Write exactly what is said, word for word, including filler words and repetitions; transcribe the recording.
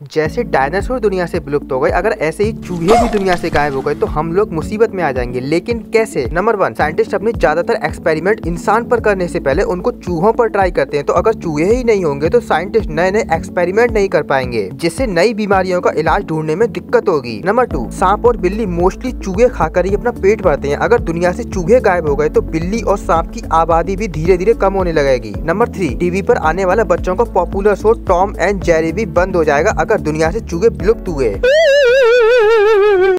जैसे डायनासोर दुनिया से विलुप्त हो गए, अगर ऐसे ही चूहे भी दुनिया से गायब हो गए तो हम लोग मुसीबत में आ जाएंगे। लेकिन कैसे? नंबर वन, साइंटिस्ट अपने ज्यादातर एक्सपेरिमेंट इंसान पर करने से पहले उनको चूहों पर ट्राई करते हैं। तो अगर चूहे ही नहीं होंगे तो साइंटिस्ट नए नए एक्सपेरिमेंट नहीं कर पाएंगे, जिससे नई बीमारियों का इलाज ढूंढने में दिक्कत होगी। नंबर टू, सांप और बिल्ली मोस्टली चूहे खाकर ही अपना पेट भरते हैं। अगर दुनिया से चूहे गायब हो गए तो बिल्ली और सांप की आबादी भी धीरे धीरे कम होने लगेगी। नंबर थ्री, टीवी पर आने वाला बच्चों का popular show Tom and Jerry भी बंद हो जाएगा अगर दुनिया से चूहे विलुप्त हुए।